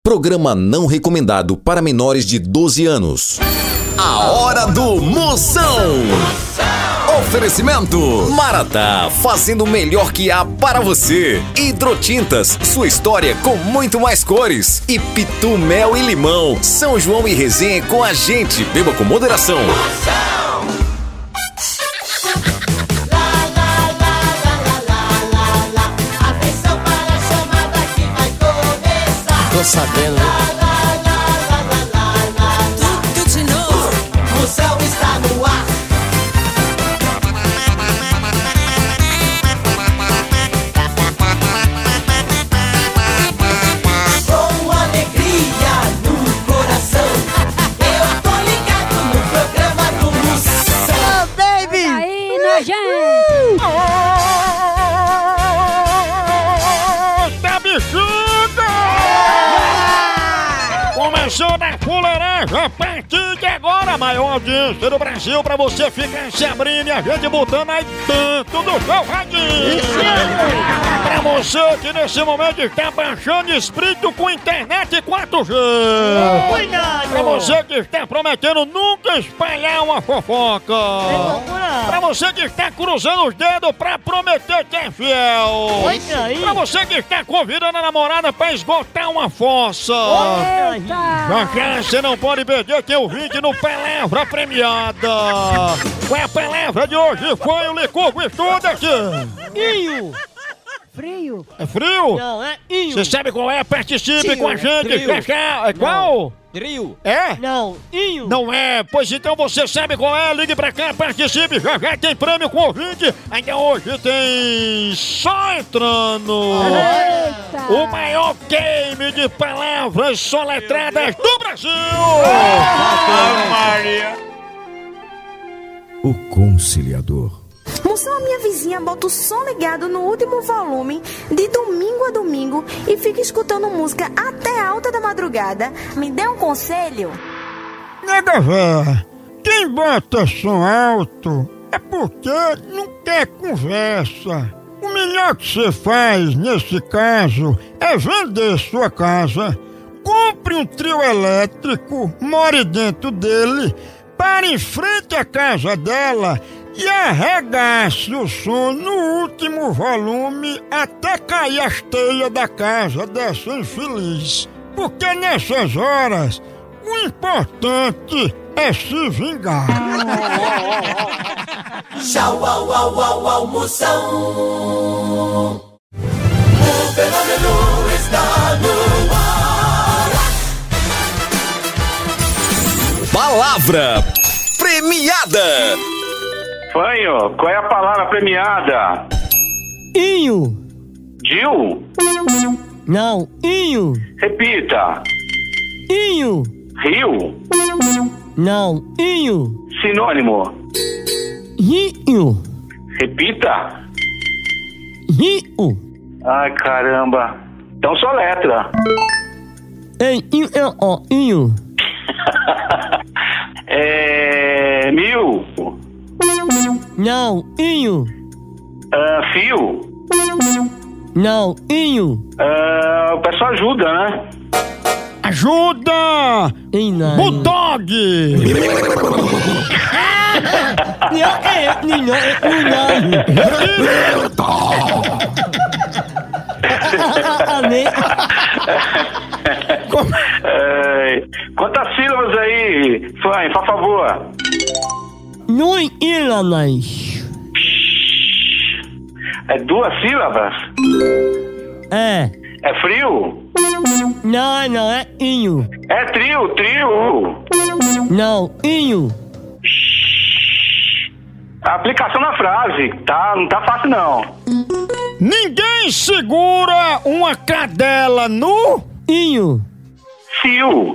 Programa não recomendado para menores de 12 anos. A Hora do Moção. Oferecimento Maratá, fazendo o melhor que há para você. Hidrotintas, sua história com muito mais cores. E Pitu Mel e Limão, São João e resenha com a gente. Beba com moderação. Atenção para a chamada que vai começar. Tô sabendo, né? Tudo de novo. Moção está no ar. Com alegria no coração, eu tô ligado no programa do Moção. Oh, baby! Aí, nojento! Tá bichuda! Começou na fuleiragem, a partir de agora, a maior audiência do Brasil, pra você ficar se abrindo e a gente botando aí dentro do seu radinho. Pra você que nesse momento está baixando espírito com internet 4G. Pra você que está prometendo nunca espalhar uma fofoca. Pra você que está cruzando os dedos pra prometer que é fiel. Pra você que está convidando a namorada pra esgotar uma fossa. Já você não pode perder quem ouvinte no Palavra Premiada. Qual é a palavra de hoje? Foi o Licurgo Estuda aqui. Inho! Frio! É frio? Não, é inho! Você sabe qual é? Participe Tio, com a gente. frio. É qual? Trio. É? Não, inho! Não é? Pois então você sabe qual é, ligue pra cá, participe, já tem prêmio com ouvinte, ainda hoje tem só entrando Eita! o maior game de palavras soletradas do Brasil! Maria! O Conciliador. Moção, a minha vizinha bota o som ligado no último volume de domingo a domingo e fica escutando música até alta da madrugada. Me dê um conselho? Nega véia, quem bota som alto é porque não quer conversa. O melhor que você faz nesse caso é vender sua casa. Compre um trio elétrico, more dentro dele, pare em frente à casa dela e arregace o som no último volume até cair as telhas da casa dessa infeliz. Porque nessas horas, o importante é se vingar. Tchau, au, au, au, au, Moção. O fenômeno está no ar. Palavra Premiada. Fanho, qual é a palavra premiada? Inho! Gil? Não, inho! Repita. Inho! Rio? Não, inho! Sinônimo. Rio! Repita. Rio! Ai, caramba. Então só letra. Ei, inho, ó, inho! Mil. Não, inho! Fio. Não, inho! Peço ajuda, né? Ajuda! Bulldog! Quantas sílabas aí, Fanho, por favor? Não ilanas. É 2 sílabas? É. É frio? Não, é inho. É trio. Não, inho. A aplicação na frase, tá? Não tá fácil não. Ninguém segura uma cadela no Inho. Fio.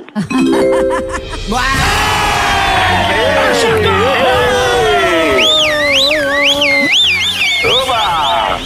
Oba!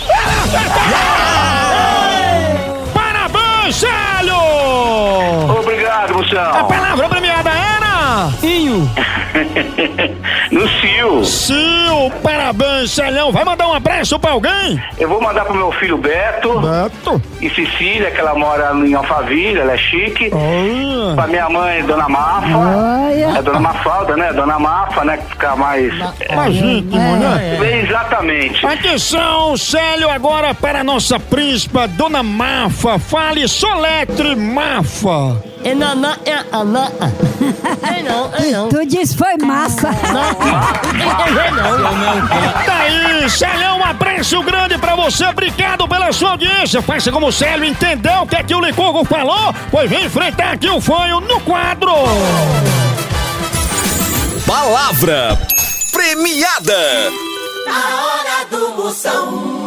Parabéns, Célio! Obrigado, A Moção. palavra premiada era... Inho. No Cio. Sil, parabéns, Celhão. Vai mandar um abraço pra alguém? Eu vou mandar pro meu filho Beto Beto. e Cecília, que ela mora em Alphaville, ela é chique. Olha. Pra minha mãe, Dona Mafa. É Dona Mafalda, né? Dona Mafa, né? Que fica mais... Mais íntimo, né? Exatamente. Atenção, Célio, agora para a nossa príncipa, Dona Mafa. Fale, soletre Mafa. É naná, é aná. É não. Tu disse foi massa. Tá aí, Célio, um abraço grande pra você. Obrigado pela sua audiência. Faça como o Célio, entendeu o que é que o Licurgo falou? Pois vem enfrentar aqui o fanho no quadro. Palavra premiada. A hora do Moção.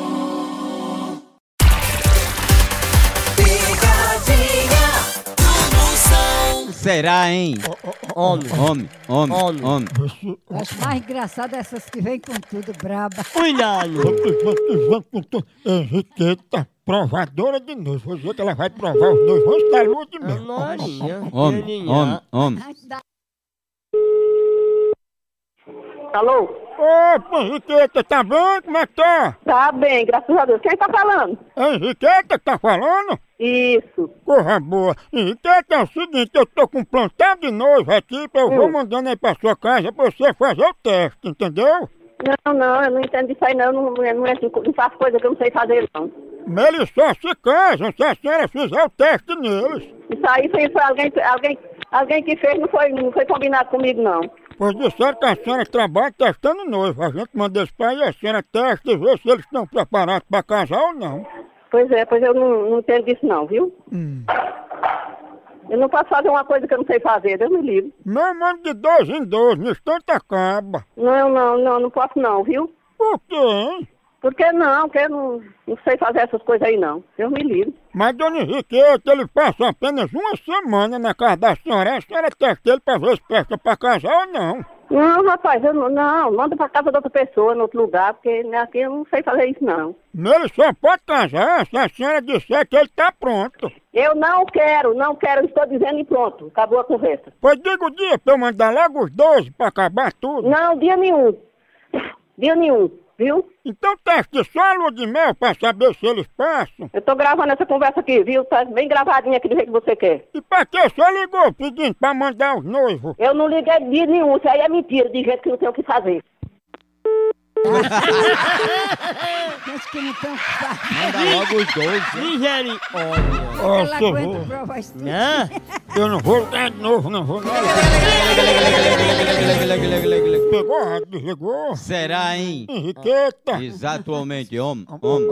Pegadinha do Moção. Será, hein? Homem. Eu acho mais engraçado essas que vêm com tudo braba. Cuidado. Henriqueta, provadora de noivos. Vou dizer que ela vai provar os noivos antes da lua de mel. Homem. Alô? Opa, Henriqueta, tá bem? Como é que tá? Tá bem, graças a Deus. Quem tá falando? É Henriqueta que tá falando? Isso. Porra boa. Henriqueta, é o seguinte, eu tô com um plantão de noivo aqui, eu vou mandando aí pra sua casa pra você fazer o teste, entendeu? Não, eu não entendo disso aí não. Não faço coisa que eu não sei fazer, não. Mas eles só se casam se a senhora fizer o teste neles. Isso aí foi alguém que fez, não foi combinado comigo, não. Pois disseram que a senhora trabalha testando noivo. A gente manda eles pra aí, a senhora testa e vê se eles estão preparados pra casar ou não. Pois eu não entendo disso não, viu? Eu não posso fazer uma coisa que eu não sei fazer, Deus me livre. Meu mano, de 2 em 2, no instante acaba. Não posso não, viu? Por quê, hein? Porque não sei fazer essas coisas aí não, Deus me livre. Mas, dona Henriqueta, ele passa apenas uma semana na casa da senhora, a senhora testa ele pra ver se presta pra casar ou não. Não, rapaz, manda pra casa de outra pessoa, em outro lugar, porque aqui eu não sei fazer isso não. Ele só pode casar se a senhora disser que ele tá pronto. Eu não quero, estou dizendo e pronto, acabou a conversa. Pois diga o dia pra eu mandar logo os 12 pra acabar tudo. Não, dia nenhum, viu? Então teste só a lua de mel pra saber se eles passam. Eu tô gravando essa conversa aqui, viu? Tá bem gravadinha aqui do jeito que você quer. E pra que só ligou pedindo pra mandar os noivos? Eu não liguei dia nenhum, isso aí é mentira, de jeito que não tem o que fazer. Gente que não tem o que fazer. Manda logo os 12. Misericórdia. Ela aguenta provar isso tudo. Eu não vou ligar de novo, não vou. Pegou, desligou. Será, hein? Henriqueta. Exatamente, homem.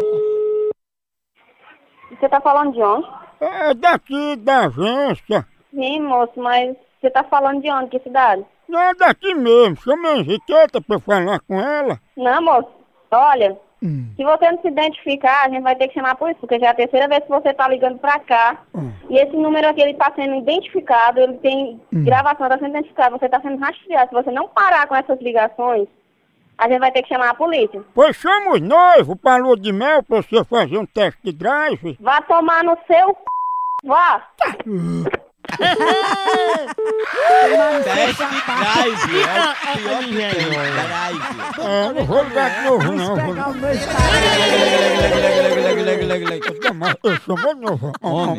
Você tá falando de onde? É daqui da agência. Sim, moço, mas você tá falando de onde? Que cidade? Não, é daqui mesmo. Chama a Henriqueta pra eu falar com ela. Não, moço, olha, se você não se identificar, a gente vai ter que chamar por isso, porque já é a terceira vez que você tá ligando pra cá. E esse número aqui, ele tá sendo identificado, ele tem gravação, tá sendo identificado, você tá sendo rastreado. Se você não parar com essas ligações, a gente vai ter que chamar a polícia. Pois chama os noivos pra lua de mel pra você fazer um teste de drive. Vá tomar no seu vá! Teste drive. É o pior que tem. Drive. Não vou ligar de novo, não. Vamos pegar o meu Eu chamo de novo.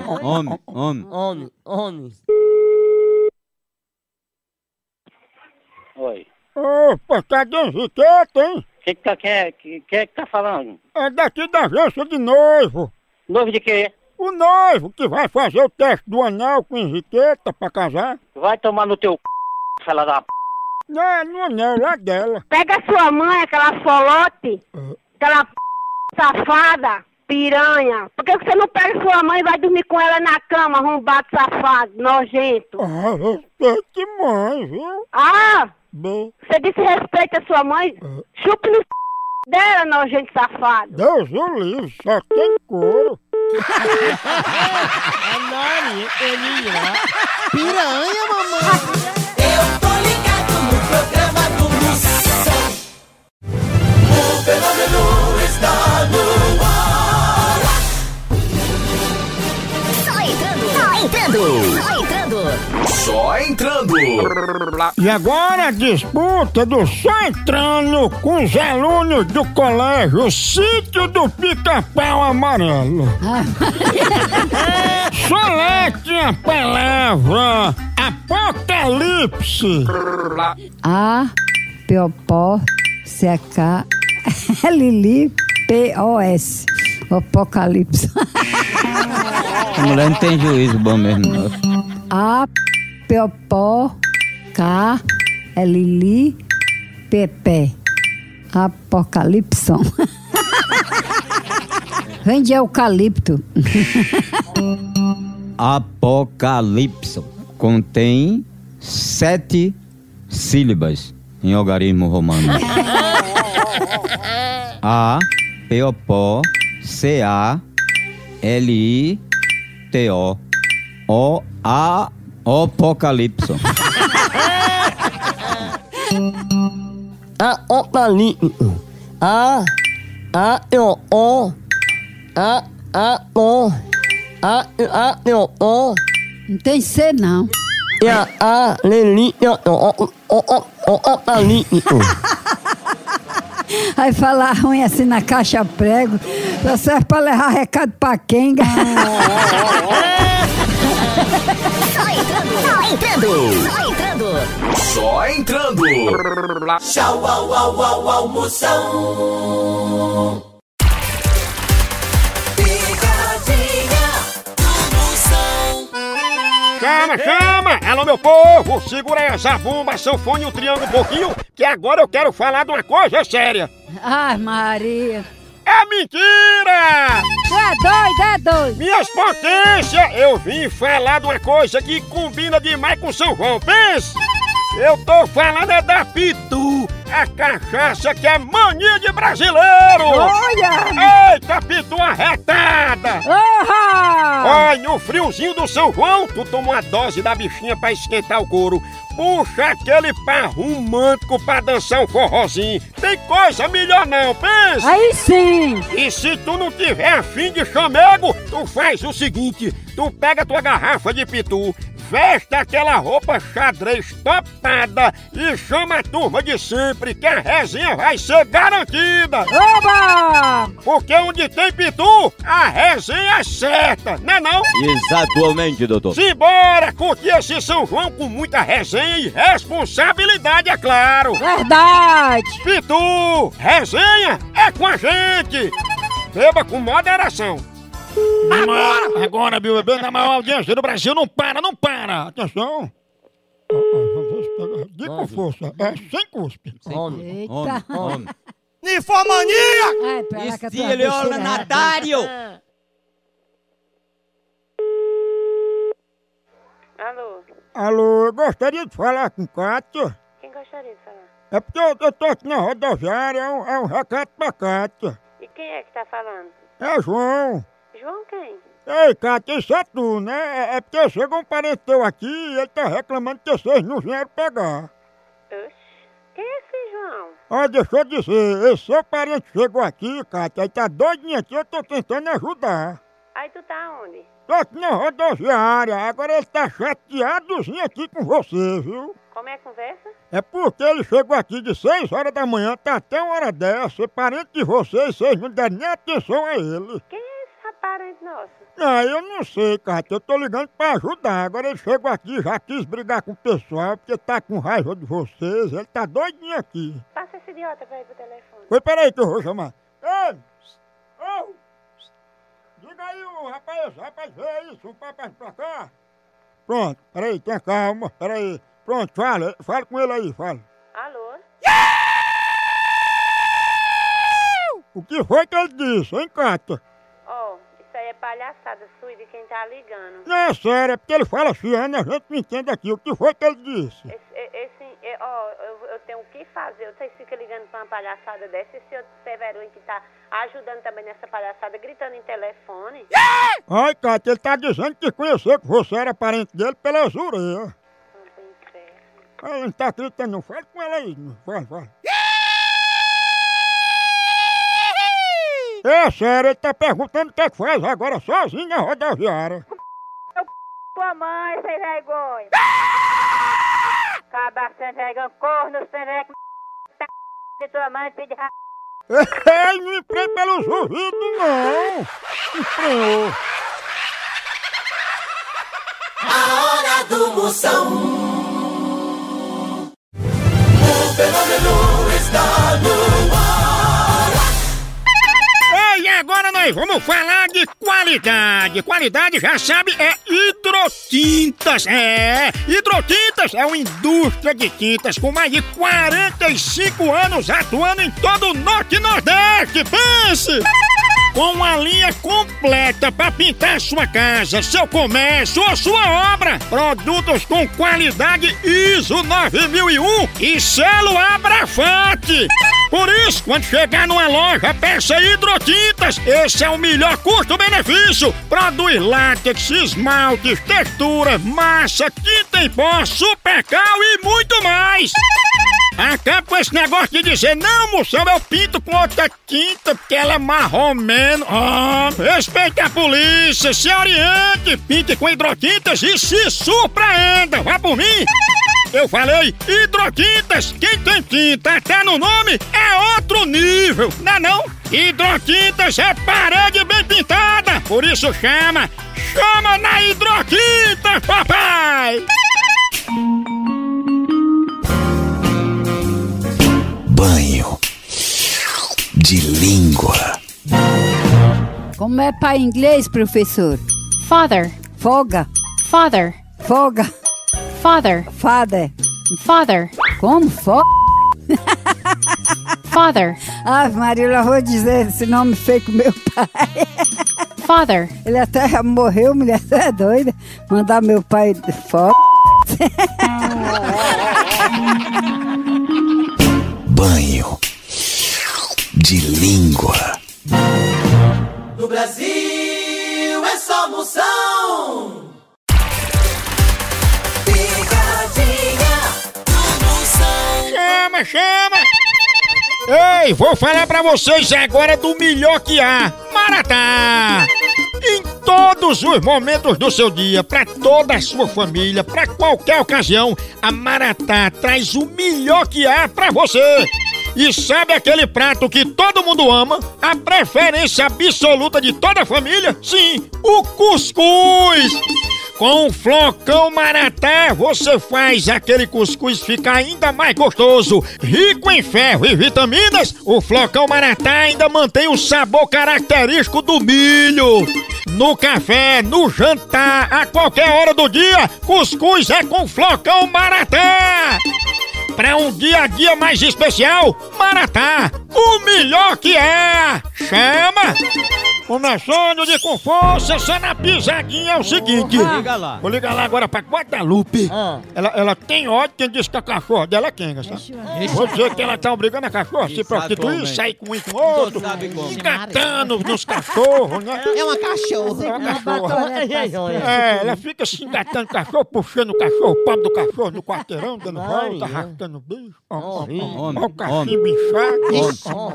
Homem. Oi. Opa, cadê a Henriqueta, hein? Quem é que tá falando? É daqui da agência de noivo. Noivo de quê? O noivo que vai fazer o teste do anel com Henriqueta pra casar. Vai tomar no teu fela da Não, é no anel lá dela. Pega sua mãe, aquela solote, aquela safada, piranha. Por que você não pega sua mãe e vai dormir com ela na cama, arrombado safado, nojento? Ah, respeite mãe, viu? Ah! Bem, Você disse respeita a sua mãe? Chupe no dela, nojento safado. Deus o livre, só tem couro. Piranha, mamãe. Eu tô ligado no programa do Moção. O fenômeno está no ar. Só entrando. Só entrando. E agora a disputa do Só Entrando com os alunos do colégio Sítio do Pica-Pau Amarelo. Solete a palavra Apocalipse. A, P-O-P-O, C-A-K, Lili, P-O-S. Apocalipse. A mulher não tem juízo bom mesmo, não. A, P-O-P-O, K, Lili, P-P. Apocalipse. Vem de eucalipto. Apocalipse contém 7 sílabas em algarismo romano. A, P-O-P-O, C-A-L-I-T-O. O-A, Apocalipse. Apocalipse. A-O-O. A-O. A-O. Não tem C, não. Aí falar ruim assim na caixa prego, só serve pra levar recado pra quem? Só entrando. Tchau, au, au, au, almoção. Chama! Alô, meu povo! Segura aí essa bomba, sanfone e um triângulo um pouquinho, que agora eu quero falar de uma coisa séria. Ai, Maria. É mentira! É doido! Minhas potências, eu vim falar de uma coisa que combina demais com São João, pensa! Eu tô falando é da Pitu, a cachaça que é mania de brasileiro! Olha! Eita, Pitu arretada! Uhum. Olha, no friozinho do São João, tu toma uma dose da bichinha pra esquentar o couro. Puxa aquele par romântico pra dançar um forrozinho. Tem coisa melhor não, pensa! Aí sim! E se tu não tiver afim de chamego, tu faz o seguinte, tu pega tua garrafa de Pitu, veste aquela roupa xadrez topada e chama a turma de sempre que a resenha vai ser garantida! Oba! Porque onde tem Pitu, a resenha é certa, não é não? Exatamente, doutor. Simbora curtir esse São João com muita resenha e responsabilidade, é claro! Verdade! Pitu, resenha é com a gente! Beba com moderação! Agora, meu bebê, na maior audiência do Brasil, não para! Atenção! Diga com força, sem cuspe. Eita! Ninfomania! Ai, pera que eu tô Estiliola abusando. Natário! Alô? Alô, eu gostaria de falar com Kátia. Quem gostaria de falar? É porque eu tô aqui na rodoviária, é um recado pra Kátia. E quem é que tá falando? É João. João quem? Ei, Kátia, isso é tu, né? É porque chegou um parente teu aqui e ele tá reclamando que vocês não vieram pegar. Oxi, quem é esse João? Ó, deixa eu dizer, esse seu parente chegou aqui, Kátia, aí tá doidinho aqui, eu tô tentando ajudar. Aí tu tá onde? Tô aqui na rodoviária, agora ele tá chateadozinho aqui com você, viu? Como é a conversa? É porque ele chegou aqui de 6 horas da manhã, tá até uma hora dessa, parente de vocês, vocês não deram nem atenção a ele. Quem é esse parente nosso? Ah, eu não sei, Kátia, eu tô ligando pra ajudar. Agora ele chegou aqui, já quis brigar com o pessoal, porque tá com raiva de vocês, ele tá doidinho aqui. Passa esse idiota pra ir pro telefone. Oi, peraí que eu vou chamar. Ei! Ô! Diga aí, o rapaz, vê isso, um papai pra cá. Pronto, peraí, tenha calma, peraí. Pronto, fala com ele aí, fala. Alô? O que foi que ele disse, hein, Kátia? Ó, isso aí é palhaçada sua e de quem tá ligando. Não, é sério, é porque ele fala assim, a gente não entende aqui. O que foi que ele disse? Eu tenho o que fazer. Vocês ficam ligando pra uma palhaçada dessa. Esse outro Severino que tá ajudando também nessa palhaçada, gritando em telefone. Ai, Kátia, ele tá dizendo que conheceu que você era parente dele pela Zureia. Ele não tá acreditando, não. Fala com ela aí. Fala. É sério, ele tá perguntando o que é que faz agora sozinho na rodoviária. tua mãe, sem vergonha. Cabra sem vergonha, corno sem vergonha. De tua mãe, filho de ra... Ei, não emprei pelos ouvidos, não. Estranhou. A hora do Moção. O fenômeno está no ar. Ei, agora nós vamos falar de qualidade. Qualidade, já sabe, é Hidrotintas. Hidrotintas é uma indústria de tintas com mais de 45 anos atuando em todo o Norte e Nordeste. Pense! Com uma linha completa para pintar sua casa, seu comércio ou sua obra. Produtos com qualidade ISO 9001 e selo Abrafate. Por isso, quando chegar numa loja, peça Hidrotintas. Esse é o melhor custo-benefício. Produz látex, esmaltes, texturas, massa, tinta em pó, supercal e muito mais. Acaba com esse negócio de dizer, não, moção, eu pinto com outra tinta porque ela é marromeno. Respeite a polícia, se oriente, pinte com Hidrotintas e se surpreenda. Vá por mim. Eu falei Hidrotintas, quem tem tinta até no nome é outro nível, não é não? Hidrotintas é parede bem pintada, por isso chama na Hidrotintas, papai! Banho de língua. Como é pai em inglês, professor? Father. Folga. Father. Folga. Father. Father. Father. Como? Father. Ah, Maria, eu vou dizer esse nome feio com meu pai. Father. Ele até já morreu, mulher, você é doida? Mandar meu pai de foto. Banho de língua. No Brasil é só Moção. Picadinha do Moção. Chama! Ei, vou falar pra vocês agora do melhor que há, Maratá! Em todos os momentos do seu dia, pra toda a sua família, pra qualquer ocasião, a Maratá traz o melhor que há pra você! E sabe aquele prato que todo mundo ama? A preferência absoluta de toda a família? Sim, o cuscuz! Com o flocão Maratá, você faz aquele cuscuz ficar ainda mais gostoso. Rico em ferro e vitaminas, o flocão Maratá ainda mantém o sabor característico do milho. No café, no jantar, a qualquer hora do dia, cuscuz é com flocão Maratá. Para um dia a dia mais especial, Maratá, o melhor que é! Chama! Começando de com força, só na pisadinha é o seguinte. Liga lá. Vou ligar lá agora pra Guadalupe. Ela tem ódio, quem disse que a cachorra dela é quenga, sabe? Vou dizer que ela tá obrigando a cachorra a se prostituir, sair com um com o outro, engatando nos cachorros, né? É uma cachorra. É uma cachorra. Ela fica se engatando o cachorro, puxando o cachorro, o pobre do cachorro no quarteirão, dando volta, arrastando o bicho. Olha o cachimbo inchado.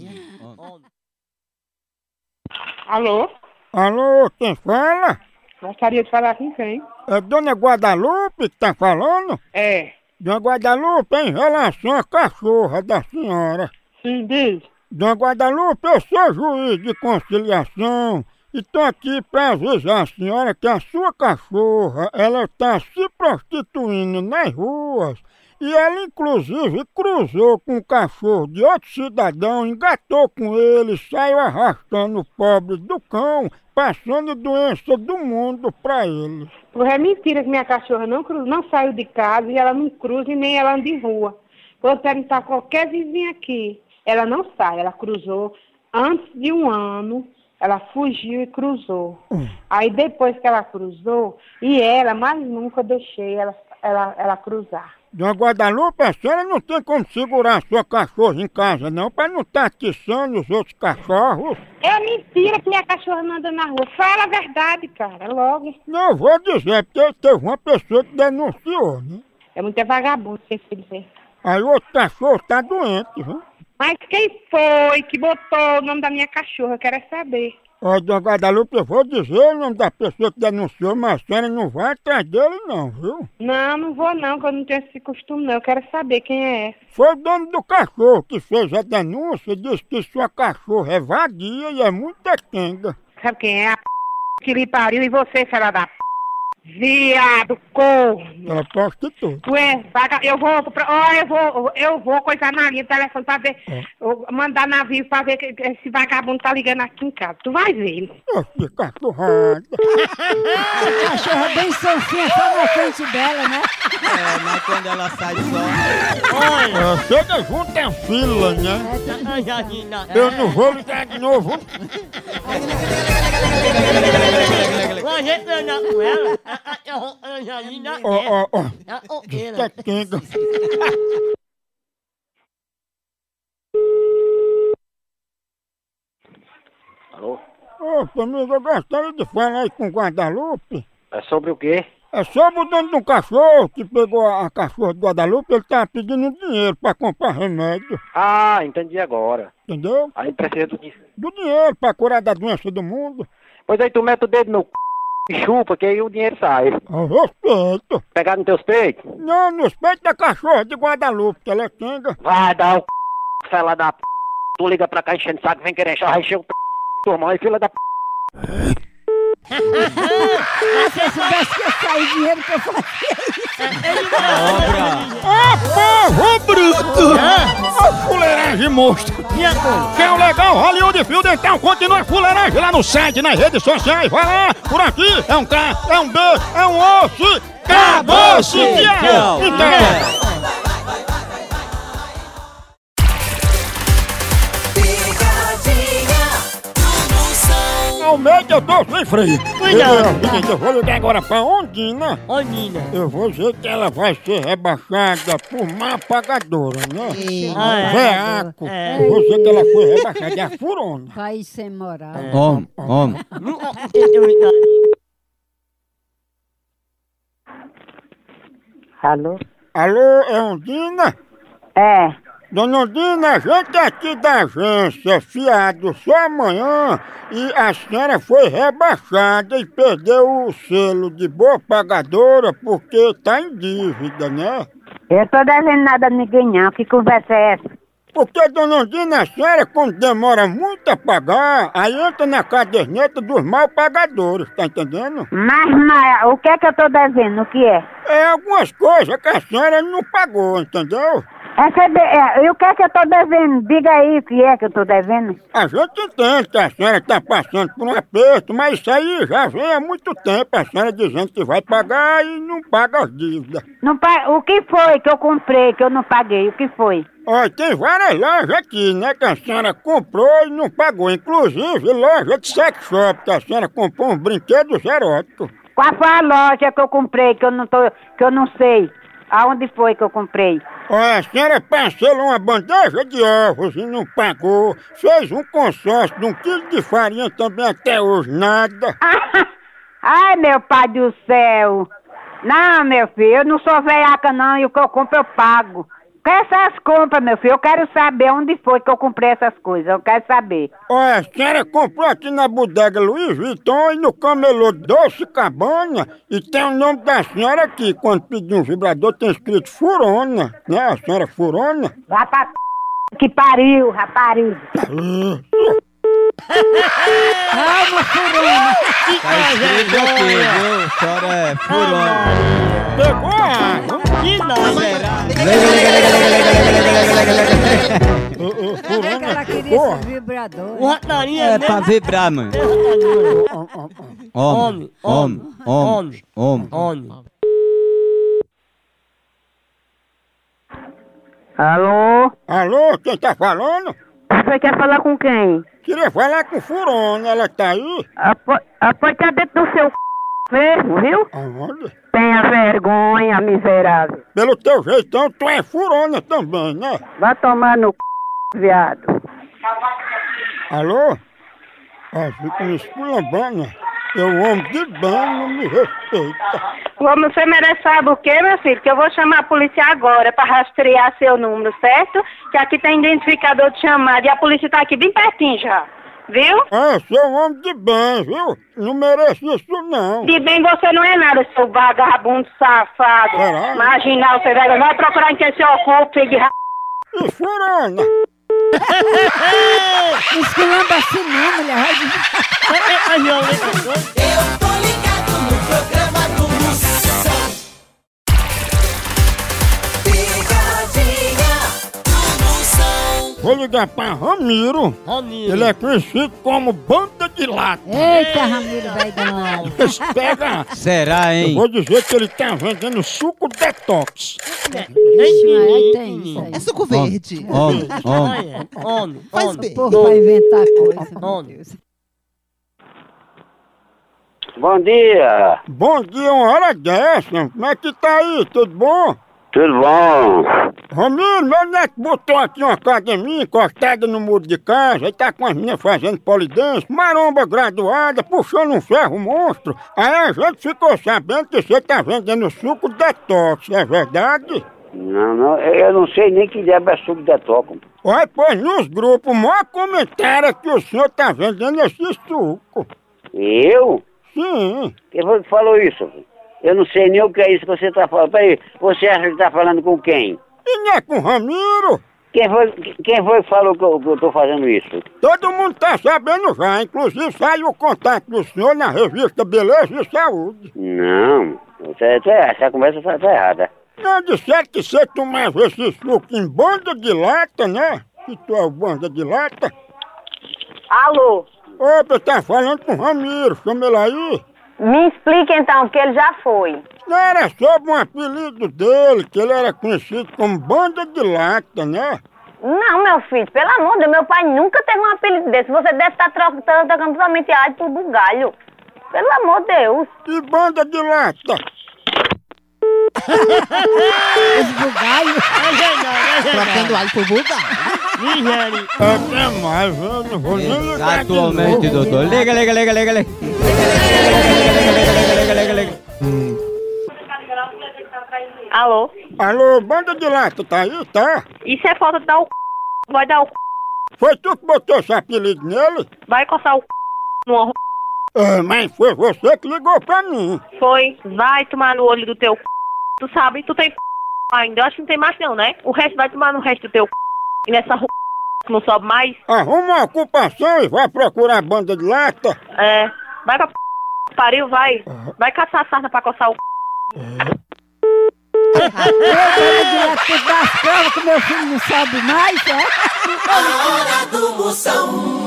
Alô? Alô, quem fala? Gostaria de falar com quem? É Dona Guadalupe que tá falando? É. Dona Guadalupe, em relação à cachorra da senhora. Sim, diz. Dona Guadalupe, eu sou juiz de conciliação e tô aqui pra avisar a senhora que a sua cachorra, ela tá se prostituindo nas ruas. E ela, inclusive, cruzou com um cachorro de outro cidadão, engatou com ele, saiu arrastando o pobre do cão, passando doença do mundo pra ele. É mentira que minha cachorra não saiu de casa e ela não cruza e nem ela anda em rua. Vou perguntar a qualquer vizinha aqui. Ela não sai, ela cruzou antes de 1 ano, ela fugiu e cruzou. Aí depois que ela cruzou, mas nunca deixei ela cruzar. Dona Guadalupe, a senhora não tem como segurar a sua cachorra em casa, não, pra não estar atiçando os outros cachorros. É mentira que minha cachorra não anda na rua. Fala a verdade, cara, logo. Não, vou dizer, porque teve uma pessoa que denunciou, né? É muito vagabundo, sem dizer. Aí o outro cachorro tá doente, viu? Mas quem foi que botou o nome da minha cachorra? Eu quero saber. Ó, dona Guadalupe, eu vou dizer o nome da pessoa que denunciou, mas a senhora não vai atrás dele não, viu? Não, não vou não, que eu não tenho esse costume não. Eu quero saber quem é. Foi o dono do cachorro que fez a denúncia e disse que sua cachorra é vadia e é muito quenga. Sabe quem é? A que lhe pariu e você, filha da viado, corno. Ela prostituta. Tu é eu vou coisar na linha do telefone pra ver, mandar navio pra ver que esse vagabundo tá ligando aqui em casa. Tu vai ver. Que cachorrada. A cachorra bem sonsinha só na frente dela, né? É, mas quando ela sai só... Olha, chega junto é fila, né? Eu não vou ligar de novo. A gente anda com ela. Tá quenga. Alô? Ô, amigo, eu gostaria de falar aí com o Guadalupe. É sobre o quê? É sobre o dono de um cachorro que pegou a cachorra do Guadalupe, ele tá pedindo dinheiro pra comprar remédio. Ah, entendi agora. Entendeu? Aí precisa do dinheiro pra curar da doença do mundo. Pois aí tu mete o dedo no e chupa, que aí o dinheiro sai. Eu respeito. Pegar nos teus peitos? Não, nos peitos da cachorra de Guadalupe, que ela é quenga. Vai dar o fela da Tu liga pra cá enchendo o saco, vem querer encher, vai encher o tua mãe, filha da Se eu soubesse que ia sair dinheiro que eu fazia isso. Povo bruto! Ó, fuleiragem monstro! Quer o legal Hollywood Fio Dental? Continua a fuleiragem lá no site, nas redes sociais. Vai lá, por aqui é um K, é um B, é um osso. Acabou-se! Tchau! Então... Almeida, eu tô sem freio. Eu vou ligar agora pra Ondina. Ondina. Eu vou dizer que ela vai ser rebaixada por má pagadora, né? Veaco. Eu vou dizer que ela foi rebaixada. É a furona. País sem moral. Homem. Alô? Alô, é Ondina? É. Dona Ondina, a gente aqui da agência Fiado só amanhã e a senhora foi rebaixada e perdeu o selo de boa pagadora porque tá em dívida, né? Eu tô devendo nada a ninguém não, que conversa é essa? Porque, dona Ondina, a senhora quando demora muito a pagar, aí entra na caderneta dos mal pagadores, tá entendendo? Mas, o que é que eu tô devendo, o que é? É algumas coisas que a senhora não pagou, entendeu? E o que é que eu tô devendo? Diga aí o que é que eu tô devendo. A gente entende que a senhora tá passando por um aperto, mas isso aí já vem há muito tempo, a senhora dizendo que vai pagar e não paga as dívidas. O que foi que eu comprei que eu não paguei? O que foi? Olha, tem várias lojas aqui, né, que a senhora comprou e não pagou, inclusive loja de sex shop, que a senhora comprou uns brinquedos eróticos. Qual foi a loja que eu comprei que eu não sei? Aonde foi que eu comprei? Olha, a senhora parcelou uma bandeja de ovos e não pagou. Fez um consórcio de 1 quilo de farinha também até hoje, nada. Ai, meu pai do céu. Não, meu filho, eu não sou veiaca não e o que eu compro eu pago. Que essas compras, meu filho? Eu quero saber onde foi que eu comprei essas coisas. Eu quero saber. Olha, a senhora comprou aqui na bodega Louis Vuitton e no camelô Doce Cabana e tem o nome da senhora aqui. Quando pedir um vibrador tem escrito Furona, né? A senhora Furona. Vai pra que pariu, rapariga. Calma, furona. Tá escrito aqui, viu? Senhora é furona. Pegou a água. Que nada. Ela queria esse vibrador. O ratarinha É pra vibrar, mano. Homem. Alô? Alô, quem tá falando? Você quer falar com quem? Queria falar com Furona, ela tá aí? Pode estar dentro do seu mesmo, viu? Aonde? Tenha vergonha, miserável. Pelo teu jeitão, tu é Furona também, né? Vai tomar no viado. Alô? Fica me esculambando. Eu amo de bem, não me respeita. Você merece sabe o quê, meu filho? Que eu vou chamar a polícia agora pra rastrear seu número, certo? Que aqui tem identificador de chamada e a polícia tá aqui bem pertinho já. Viu? É, sou um homem de bem, viu? Não mereço isso, não. De bem você não é nada, seu vagabundo safado. Será? Marginal, você vai procurar em quem se ocupa, filho de ra... E furana? Esculamba assim não, mulher. Eu tô ligado no programa do Moção. Picadinha do Moção. Vou ligar pra Ramiro. Ele é conhecido como Banda de Lata. Eita, Ramiro, velho danado. Pega. Será, Eu hein? vou dizer que ele tá vendendo suco detox. Aí tem isso aí. É suco verde. Homem. Faz bem. Porra, vai inventar coisa, meu Deus. Bom dia. Bom dia, uma hora dessa. Como é que tá aí? Tudo bom? Tudo bom? Ramiro, meu neto botou aqui uma academia encostada no muro de casa e tá com as meninas fazendo polidense, maromba graduada, puxando um ferro monstro. Aí a gente ficou sabendo que você tá vendendo suco detox, é verdade? Não, eu não sei nem que diabo é suco de toco. Olha, pois nos grupos, o maior comentário é que o senhor tá vendendo esse suco. Eu? Sim. Quem foi que falou isso? Eu não sei nem o que é isso que você tá falando. Peraí, você acha que tá falando com quem? E não é com o Ramiro? Quem foi que falou que eu tô fazendo isso? Todo mundo tá sabendo já, inclusive saiu o contato do senhor na revista Beleza e Saúde. Não, essa conversa tá errada. Não, disseram que você tomava esse suco em banda de lata, né? Que tu é o banda de lata. Alô? Opa, tá falando com o Ramiro, chama ele aí. Me explica então, porque ele já foi. Não era sobre um apelido dele, que ele era conhecido como Banda de Lata, né? Não, meu filho, pelo amor de Deus, meu pai nunca teve um apelido desse. Você deve estar trocando somente ar por bugalho. Pelo amor de Deus. E Banda de Lata? Esse bugalho. Trocando alho por bugalho. Até mais, eu não vou nem ligar. Atualmente, doutor. Liga. Alô? Alô, Banda de Lata, tá aí, tá? Isso é falta de dar o c... Vai dar o c... Foi tu que botou esse apelido nele? Vai coçar o c... no arro... É, mas foi você que ligou pra mim. Foi. Vai tomar no olho do teu c... Tu sabe, tu tem c... ainda. Eu acho que não tem mais não, né? O resto vai tomar no resto do teu c... E nessa rua que não sobe mais. Arruma uma ocupação e vai procurar a Banda de Lata. É. Vai pra p... pariu, vai. Vai caçar a sarna pra coçar o c... Eu direto das provas que meu filho não sabe mais, é? A hora do Moção.